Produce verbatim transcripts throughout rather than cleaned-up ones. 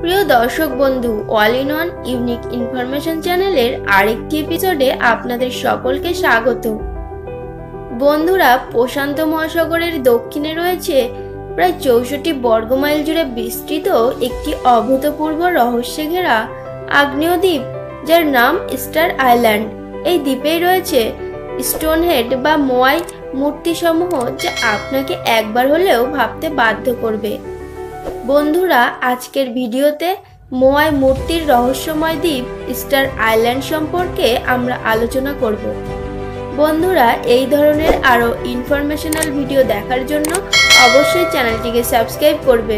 প্রিয় দর্শক বন্ধু, all in one unique information চ্যানেলের আরেকটি এপিসোডে আপনাদের সকলকে স্বাগত। বন্ধুরা, প্রশান্ত মহাসাগরের দক্ষিণে রয়েছে প্রায় চৌষট্টি বর্গমাইল জুড়ে বিস্তৃত একটি অভূতপূর্ব রহস্যে ঘেরা আগ্নেয় দ্বীপ, যার নাম স্টার আইল্যান্ড। এই দ্বীপেই রয়েছে স্টোনহেড বা মোয়াই মূর্তিসমূহ, যা আপনাকে একবার হলেও ভাবতে বাধ্য করবে। বন্ধুরা, আজকের ভিডিওতে মোয়াই মূর্তির রহস্যময় দ্বীপ স্টার আইল্যান্ড সম্পর্কে আমরা আলোচনা করব। বন্ধুরা, এই ধরনের আরও ইনফরমেশনাল ভিডিও দেখার জন্য অবশ্যই চ্যানেলটিকে সাবস্ক্রাইব করবেন।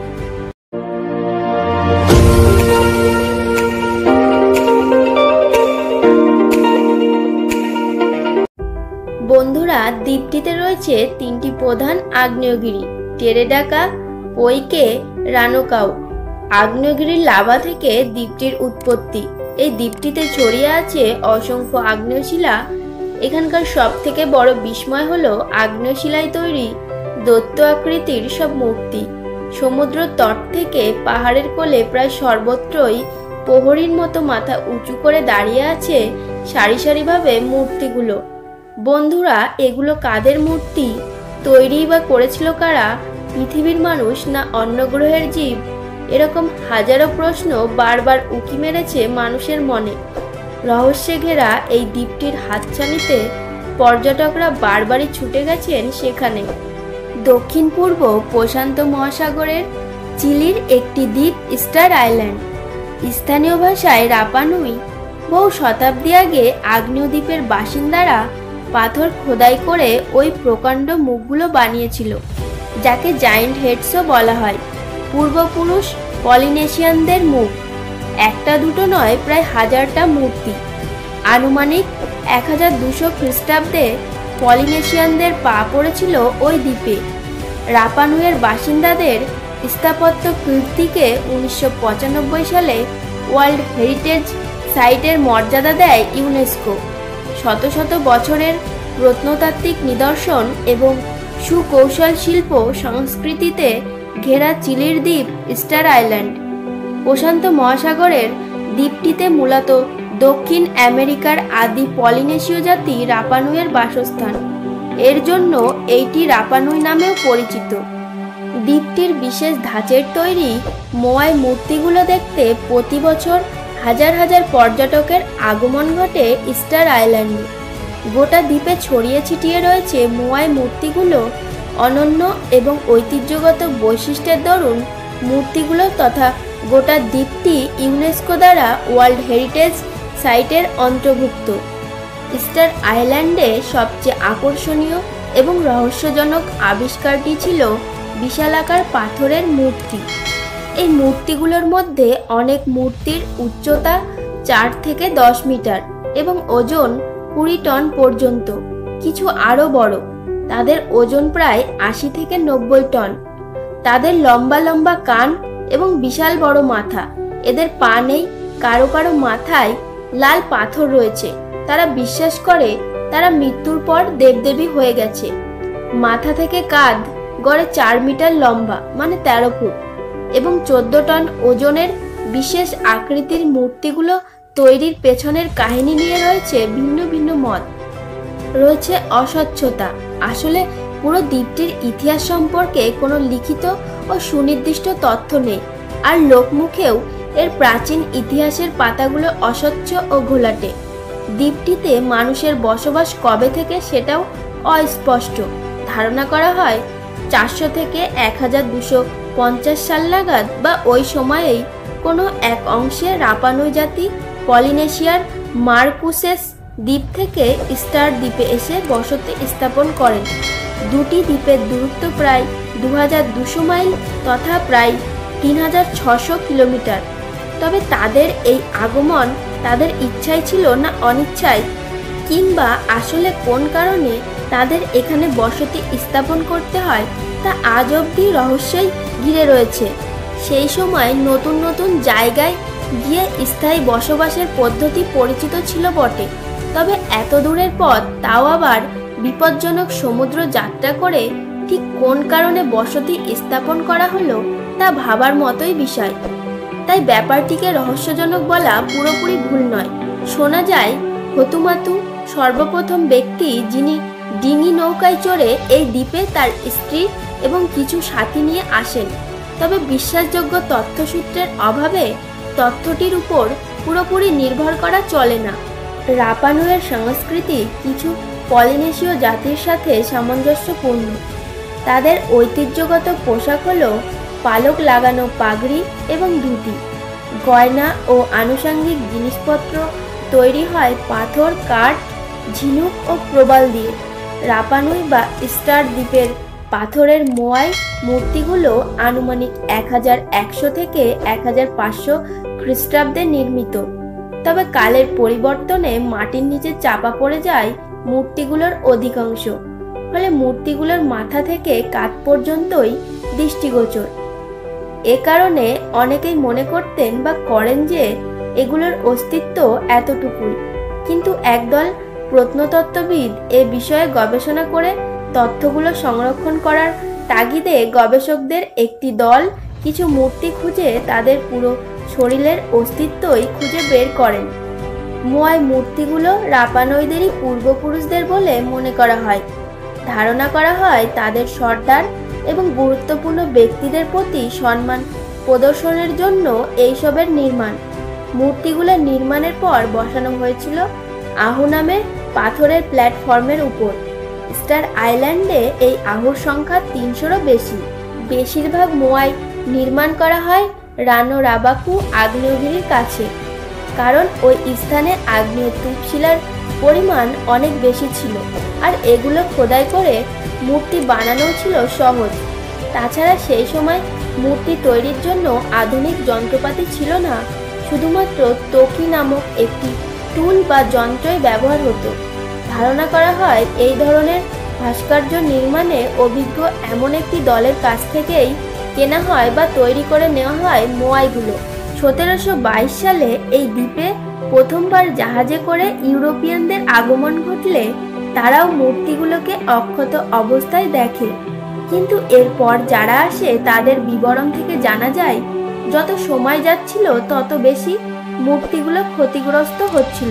বন্ধুরা, দ্বীপটিতে রয়েছে তিনটি প্রধান আগ্নেয়গিরি: টেরেডাকা, পইকে, রানোকাউ। আগ্নেয়গিরির লাভা থেকে দ্বীপটির উৎপত্তি। এই দ্বীপটিতে ছড়িয়ে আছে অসংখ্য আগ্নেয়শিলা। এখানকার সব থেকে বড় বিস্ময় হলো আগ্নেয়শিলায় তৈরি দৈত্য আকৃতির সব মূর্তি। সমুদ্র তট থেকে পাহাড়ের কোলে প্রায় সর্বত্রই প্রহরীর মতো মাথা উঁচু করে দাঁড়িয়ে আছে সারি সারিভাবে মূর্তিগুলো। বন্ধুরা, এগুলো কাদের মূর্তি? তৈরি বা করেছিল কারা? পৃথিবীর মানুষ না অন্য গ্রহের জীব? এরকম হাজারো প্রশ্ন বারবার উকি মেরেছে মানুষের মনে। রহস্যে ঘেরা এই দ্বীপটির হাতছানিতে পর্যটকরা বারবারই ছুটে গেছেন সেখানে। দক্ষিণ পূর্ব প্রশান্ত মহাসাগরের চিলির একটি দ্বীপ স্টার আইল্যান্ড। স্থানীয় ভাষায় রাপানুই। বহু শতাব্দী আগে আগ্নেয় দ্বীপের বাসিন্দারা পাথর খোদাই করে ওই প্রকাণ্ড মুখগুলো বানিয়েছিল, যাকে জায়েন্ট হেডসও বলা হয়। পূর্বপুরুষ পলিনেশিয়ানদের মুখ। একটা দুটো নয়, প্রায় হাজারটা মূর্তি। আনুমানিক এক হাজার দুশো খ্রিস্টাব্দে পলিনেশিয়ানদের পা পড়েছিল ওই দ্বীপে। রাপানুইয়ের বাসিন্দাদের স্থাপত্য কীর্তিকে উনিশশো পঁচানব্বই সালে ওয়ার্ল্ড হেরিটেজ সাইটের মর্যাদা দেয় ইউনেস্কো। শত শত বছরের প্রত্নতাত্ত্বিক নিদর্শন এবং সুকৌশল শিল্প সংস্কৃতিতে ঘেরা চিলির দ্বীপ স্টার আইল্যান্ড। প্রশান্ত মহাসাগরের দ্বীপটিতে মূলত দক্ষিণ আমেরিকার আদি পলিনেশীয় জাতি রাপানুইয়ের বাসস্থান। এর জন্য এইটি রাপানুই নামেও পরিচিত। দ্বীপটির বিশেষ ধাঁচের তৈরি মোয়াই মূর্তিগুলো দেখতে প্রতি বছর হাজার হাজার পর্যটকের আগমন ঘটে স্টার আইল্যান্ডে। গোটা দ্বীপে ছড়িয়ে ছিটিয়ে রয়েছে মোয়াই মূর্তিগুলো। অনন্য এবং ঐতিহ্যগত বৈশিষ্ট্যের দরুন মূর্তিগুলো তথা গোটা দ্বীপটি ইউনেস্কো দ্বারা ওয়ার্ল্ড হেরিটেজ সাইটের অন্তর্ভুক্ত। স্টার আইল্যান্ডে সবচেয়ে আকর্ষণীয় এবং রহস্যজনক আবিষ্কারটি ছিল বিশালাকার পাথরের মূর্তি। এই মূর্তিগুলোর মধ্যে অনেক মূর্তির উচ্চতা চার থেকে দশ মিটার এবং ওজন কুড়ি টন পর্যন্ত। কিছু আরও বড়, তাদের ওজন প্রায় আশি থেকে নব্বই টন। তাদের লম্বা লম্বা কান এবং বিশাল বড় মাথা। এদের পা নেই, কারো কারো মাথায় লাল পাথর রয়েছে। তারা বিশ্বাস করে তারা মৃত্যুর পর দেবদেবী হয়ে গেছে। মাথা থেকে কাঁধ গড়ে চার মিটার লম্বা, মানে তেরো ফুট এবং চোদ্দ টন ওজনের বিশেষ আকৃতির মূর্তিগুলো তৈরির পেছনের কাহিনী নিয়ে রয়েছে ভিন্ন ভিন্ন মত। রয়েছে অস্বচ্ছতা। আসলে পুরো দ্বীপটির ইতিহাস সম্পর্কে কোনো লিখিত ও সুনির্দিষ্ট তথ্য নেই, আর লোকমুখেও এর প্রাচীন ইতিহাসের পাতাগুলো অস্বচ্ছ ও ঘোলাটে। দ্বীপটিতে মানুষের বসবাস কবে থেকে সেটাও অস্পষ্ট। ধারণা করা হয় চারশো থেকে এক হাজার দুশো পঞ্চাশ সাল নাগাদ বা ওই সময়েই কোনো এক অংশে রাপানুই জাতি পলিনেশিয়ার মারকুসেস দ্বীপ থেকে স্টার দ্বীপে এসে বসতি স্থাপন করেন। দুটি দ্বীপের দূরত্ব প্রায় দু হাজার দুশো মাইল তথা প্রায় তিন হাজার ছশো কিলোমিটার। তবে তাদের এই আগমন তাদের ইচ্ছায় ছিল না অনিচ্ছায়, কিংবা আসলে কোন কারণে তাদের এখানে বসতি স্থাপন করতে হয় তা আজ অবধি রহস্যই ঘিরে রয়েছে। সেই সময় নতুন নতুন জায়গায় গিয়ে স্থায়ী বসবাসের পদ্ধতি পরিচিত ছিল বটে, তবে এত দূরের পথ, তাও আবার বিপজ্জনক সমুদ্র যাত্রা করে ঠিক কোন কারণে বসতি স্থাপন করা হলো তা ভাবার মতোই বিষয়। তাই ব্যাপারটিকে রহস্যজনক বলা পুরোপুরি ভুল নয়। শোনা যায় হতুমাতু সর্বপ্রথম ব্যক্তি যিনি ডিঙি নৌকায় চড়ে এই দ্বীপে তার স্ত্রী এবং কিছু সাথী নিয়ে আসেন। তবে বিশ্বাসযোগ্য তথ্যসূত্রের অভাবে তথ্যটির উপর পুরোপুরি নির্ভর করা চলে না। রাপা নুইয়ের সংস্কৃতি কিছু পলিনেশীয় জাতির সাথে সামঞ্জস্যপূর্ণ। তাদের ঐতিহ্যগত পোশাক হলো পালক লাগানো পাগড়ি এবং ধুতি। গয়না ও আনুষঙ্গিক জিনিসপত্র তৈরি হয় পাথর, কাঠ, ঝিনুক ও প্রবাল দিয়ে। রাপা নুই বা ইস্টার দ্বীপের পাথরের মোয়াই মূর্তিগুলো আনুমানিক এক হাজার একশো থেকে এক হাজার পাঁচশো খ্রিস্টাব্দে নির্মিত। তবে কালের পরিবর্তনে মাটির নিচে চাপা পড়ে যায় মূর্তিগুলোর অধিকাংশ, ফলে মূর্তিগুলোর মাথা থেকে কাঁধ পর্যন্তই দৃষ্টিগোচর। এ কারণে অনেকেই মনে করতেন বা করেন যে এগুলোর অস্তিত্ব এতটুকুই, কিন্তু একদল প্রত্নতত্ত্ববিদ এ বিষয়ে গবেষণা করে তথ্যগুলো সংরক্ষণ করার তাগিদে গবেষকদের একটি দল কিছু মূর্তি খুঁজে তাদের পুরো শরীরের অস্তিত্বই খুঁজে বের করেন। মোয়াই মূর্তিগুলো রাপা নুইদেরই পূর্বপুরুষদের বলে মনে করা হয়। ধারণা করা হয় তাদের সর্দার এবং গুরুত্বপূর্ণ ব্যক্তিদের প্রতি সম্মান প্রদর্শনের জন্য এইসবের নির্মাণ। মূর্তিগুলো নির্মাণের পর বসানো হয়েছিল আহু নামের পাথরের প্ল্যাটফর্মের উপর। স্টার আইল্যান্ডে এই আহুর সংখ্যা তিনশোরও বেশি। বেশিরভাগ মোয়াই নির্মাণ করা হয় রানো রাবাকু আগ্নেয়গিরির কাছে, কারণ ওই স্থানে আগ্নেয় তুপশিলার পরিমাণ অনেক বেশি ছিল আর এগুলো খোদাই করে মূর্তি বানানো ছিল সহজ। তাছাড়া সেই সময় মূর্তি তৈরির জন্য আধুনিক যন্ত্রপাতি ছিল না, শুধুমাত্র তোকি নামক একটি টুল বা যন্ত্রই ব্যবহার হতো। ধারণা করা হয় এই ধরনের ভাস্কর্য নির্মাণে অভিজ্ঞ এমন একটি দলের কাছ থেকেই কেনা হয় বা তৈরি করে নেওয়া হয় মোয়াইগুলো। সতেরোশো বাইশ সালে এই দ্বীপে প্রথমবার জাহাজে করে ইউরোপিয়ানদের আগমন ঘটলে তারাও মূর্তিগুলোকে অক্ষত অবস্থায় দেখে, কিন্তু এরপর যারা আসে তাদের বিবরণ থেকে জানা যায় যত সময় যাচ্ছিল তত বেশি মূর্তিগুলো ক্ষতিগ্রস্ত হচ্ছিল।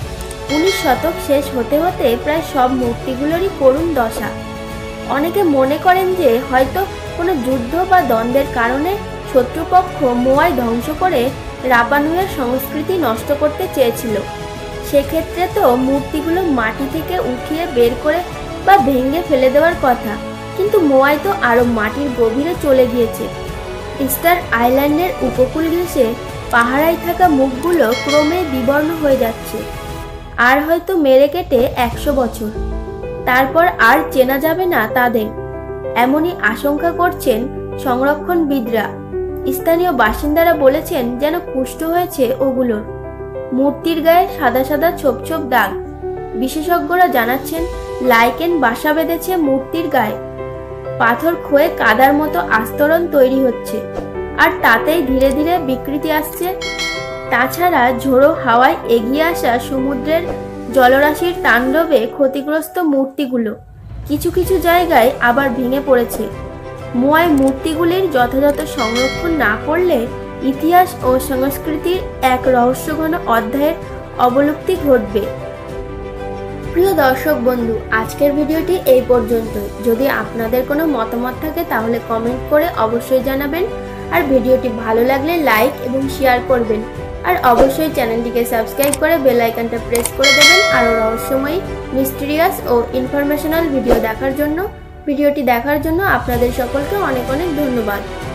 উনিশ শতক শেষ হতে হতে প্রায় সব মূর্তিগুলোরই করুণ দশা। অনেকে মনে করেন যে হয়তো কোনো যুদ্ধ বা দ্বন্দ্বের কারণে শত্রুপক্ষ মোয়াই ধ্বংস করে রাপা নুইয়ের সংস্কৃতি নষ্ট করতে চেয়েছিল। সেক্ষেত্রে তো মূর্তিগুলো মাটি থেকে উঠিয়ে বের করে বা ভেঙে ফেলে দেওয়ার কথা, কিন্তু মোয়াই তো আরও মাটির গভীরে চলে গিয়েছে। ইস্টার আইল্যান্ডের উপকূল ঘেঁষে পাহারায় থাকা মুখগুলো ক্রমে বিবর্ণ হয়ে যাচ্ছে, আর হয়তো মেরে কেটে একশো বছর, তারপর আর চেনা যাবে না তাদের, এমনই আশঙ্কা করছেন সংরক্ষণবিদরা। স্থানীয় বাসিন্দারা বলেছেন যেন কুষ্ঠ হয়েছে ওগুলোর। মূর্তির গায়ে সাদা সাদা ছোপ ছোপ দাগ। বিশেষজ্ঞরা জানাচ্ছেন লাইকেন বাসা বেঁধেছে মূর্তির গায়ে। পাথর ক্ষয়ে কাদার মতো আস্তরণ তৈরি হচ্ছে, আর তাতেই ধীরে ধীরে বিকৃতি আসছে। তাছাড়া ঝোড়ো হাওয়ায় এগিয়ে আসা সমুদ্রের জলরাশির তাণ্ডবে ক্ষতিগ্রস্ত মূর্তিগুলো কিছু কিছু জায়গায় আবার ভেঙে পড়েছে। মোয়াই মূর্তিগুলির যথাযথ সংরক্ষণ না করলে ইতিহাস ও সংস্কৃতির এক রহস্যঘন অধ্যায়ের অবলুপ্তি ঘটবে। প্রিয় দর্শক বন্ধু, আজকের ভিডিওটি এই পর্যন্তই। যদি আপনাদের কোনো মতামত থাকে তাহলে কমেন্ট করে অবশ্যই জানাবেন, আর ভিডিওটি ভালো লাগলে লাইক এবং শেয়ার করবেন, আর অবশ্যই চ্যানেলটিকে সাবস্ক্রাইব করে বেল আইকনটা প্রেস করে দেবেন আরও রহস্যময়ী, মিস্টিরিয়াস ও ইনফরমেশনাল ভিডিও দেখার জন্য। ভিডিওটি দেখার জন্য আপনাদের সকলকে অনেক অনেক ধন্যবাদ।